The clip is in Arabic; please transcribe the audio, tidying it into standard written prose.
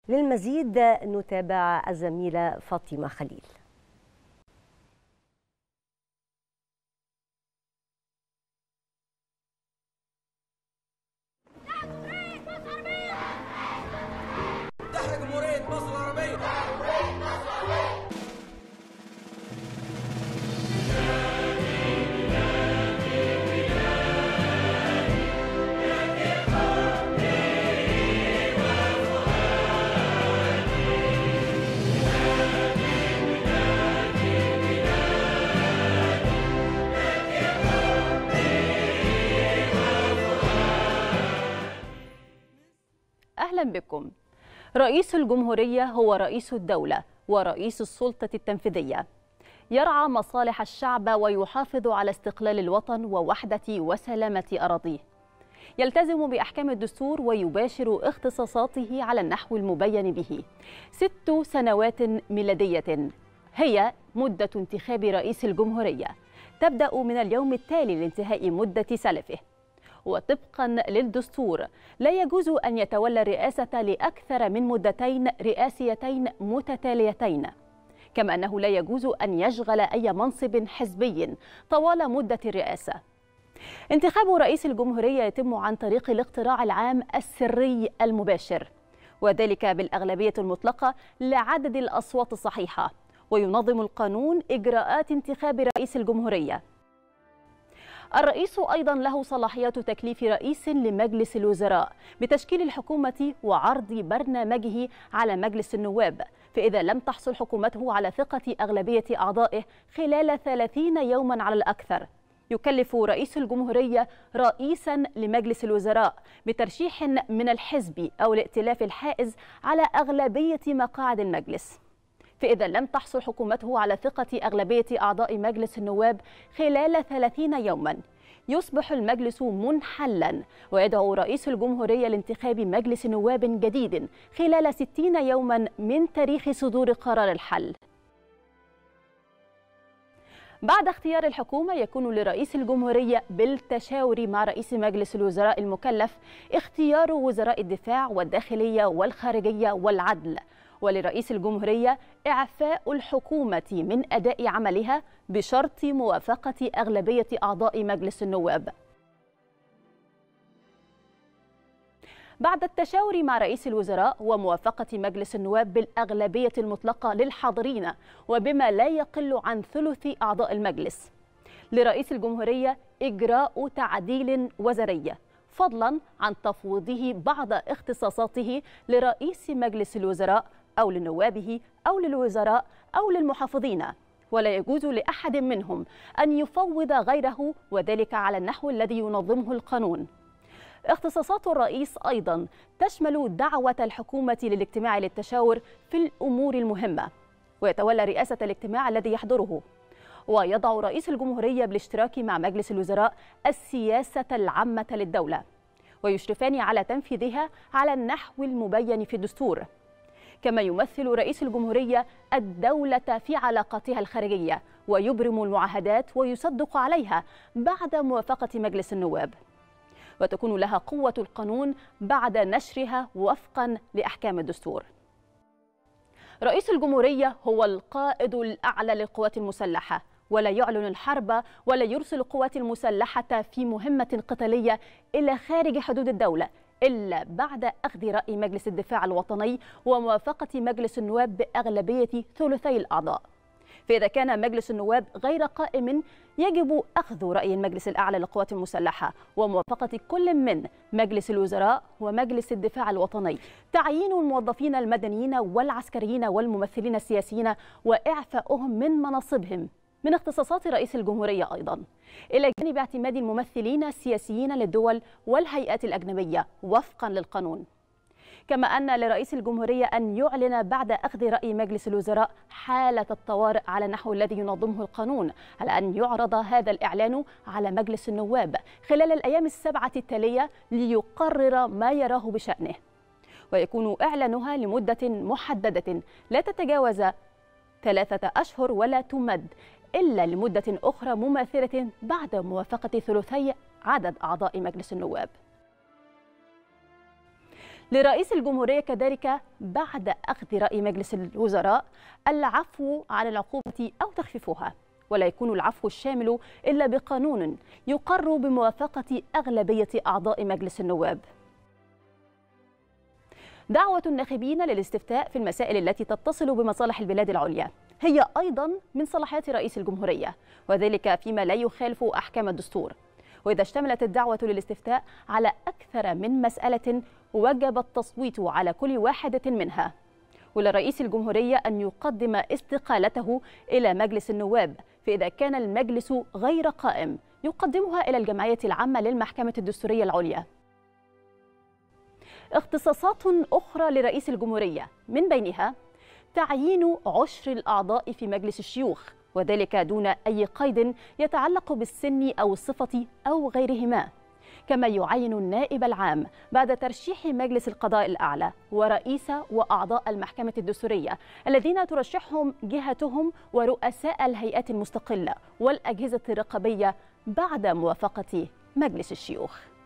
للمزيد نتابع الزميلة فاطمة خليل. أهلا بكم. رئيس الجمهورية هو رئيس الدولة ورئيس السلطة التنفيذية، يرعى مصالح الشعب ويحافظ على استقلال الوطن ووحدة وسلامة أراضيه، يلتزم بأحكام الدستور ويباشر اختصاصاته على النحو المبين به. 6 سنوات ميلادية هي مدة انتخاب رئيس الجمهورية، تبدأ من اليوم التالي لانتهاء مدة سلفه، وطبقا للدستور لا يجوز أن يتولى الرئاسة لأكثر من مدتين رئاسيتين متتاليتين، كما أنه لا يجوز أن يشغل أي منصب حزبي طوال مدة الرئاسة. انتخاب رئيس الجمهورية يتم عن طريق الاقتراع العام السري المباشر، وذلك بالأغلبية المطلقة لعدد الأصوات الصحيحة، وينظم القانون إجراءات انتخاب رئيس الجمهورية. الرئيس أيضا له صلاحيات تكليف رئيس لمجلس الوزراء بتشكيل الحكومة وعرض برنامجه على مجلس النواب، فإذا لم تحصل حكومته على ثقة أغلبية أعضائه خلال 30 يوما على الأكثر، يكلف رئيس الجمهورية رئيسا لمجلس الوزراء بترشيح من الحزب أو الائتلاف الحائز على أغلبية مقاعد المجلس، فإذا لم تحصل حكومته على ثقة أغلبية أعضاء مجلس النواب خلال 30 يوما يصبح المجلس منحلا، ويدعو رئيس الجمهورية لانتخاب مجلس نواب جديد خلال 60 يوما من تاريخ صدور قرار الحل. بعد اختيار الحكومة يكون لرئيس الجمهورية بالتشاور مع رئيس مجلس الوزراء المكلف اختيار وزراء الدفاع والداخلية والخارجية والعدل، ولرئيس الجمهورية إعفاء الحكومة من أداء عملها بشرط موافقة أغلبية أعضاء مجلس النواب. بعد التشاور مع رئيس الوزراء وموافقة مجلس النواب بالأغلبية المطلقة للحاضرين وبما لا يقل عن ثلث أعضاء المجلس، لرئيس الجمهورية إجراء تعديل وزاري، فضلا عن تفويضه بعض اختصاصاته لرئيس مجلس الوزراء أو لنوابه أو للوزراء أو للمحافظين، ولا يجوز لأحد منهم أن يفوض غيره، وذلك على النحو الذي ينظمه القانون. اختصاصات الرئيس أيضا تشمل دعوة الحكومة للاجتماع للتشاور في الأمور المهمة، ويتولى رئاسة الاجتماع الذي يحضره، ويضع رئيس الجمهورية بالاشتراك مع مجلس الوزراء السياسة العامة للدولة، ويشرفان على تنفيذها على النحو المبين في الدستور. كما يمثل رئيس الجمهورية الدولة في علاقاتها الخارجية، ويبرم المعاهدات ويصدق عليها بعد موافقة مجلس النواب، وتكون لها قوة القانون بعد نشرها وفقا لأحكام الدستور. رئيس الجمهورية هو القائد الأعلى للقوات المسلحة، ولا يعلن الحرب ولا يرسل القوات المسلحة في مهمة قتالية إلى خارج حدود الدولة إلا بعد أخذ رأي مجلس الدفاع الوطني وموافقة مجلس النواب بأغلبية ثلثي الأعضاء. فإذا كان مجلس النواب غير قائم يجب أخذ رأي المجلس الأعلى للقوات المسلحة وموافقة كل من مجلس الوزراء ومجلس الدفاع الوطني، تعيين الموظفين المدنيين والعسكريين والممثلين السياسيين وإعفاؤهم من مناصبهم من اختصاصات رئيس الجمهورية أيضا، إلى جانب اعتماد الممثلين السياسيين للدول والهيئات الأجنبية وفقا للقانون. كما أن لرئيس الجمهورية أن يعلن بعد أخذ رأي مجلس الوزراء حالة الطوارئ على النحو الذي ينظمه القانون، على أن يعرض هذا الإعلان على مجلس النواب خلال الأيام 7 التالية ليقرر ما يراه بشأنه، ويكون إعلانها لمدة محددة لا تتجاوز 3 أشهر ولا تمد إلا لمدة أخرى مماثلة بعد موافقة ثلثي عدد أعضاء مجلس النواب. لرئيس الجمهورية كذلك بعد أخذ رأي مجلس الوزراء العفو عن العقوبة أو تخفيفها، ولا يكون العفو الشامل إلا بقانون يقر بموافقة أغلبية أعضاء مجلس النواب. دعوة الناخبين للاستفتاء في المسائل التي تتصل بمصالح البلاد العليا هي أيضا من صلاحيات رئيس الجمهورية، وذلك فيما لا يخالف أحكام الدستور. وإذا اشتملت الدعوة للاستفتاء على أكثر من مسألة وجب التصويت على كل واحدة منها، ولرئيس الجمهورية أن يقدم استقالته إلى مجلس النواب، فإذا كان المجلس غير قائم يقدمها إلى الجمعية العامة للمحكمة الدستورية العليا. اختصاصات أخرى لرئيس الجمهورية من بينها تعيين عشر الأعضاء في مجلس الشيوخ، وذلك دون أي قيد يتعلق بالسن أو الصفة أو غيرهما، كما يعين النائب العام بعد ترشيح مجلس القضاء الأعلى ورئيس وأعضاء المحكمة الدستورية الذين ترشحهم جهتهم ورؤساء الهيئات المستقلة والأجهزة الرقابية بعد موافقة مجلس الشيوخ.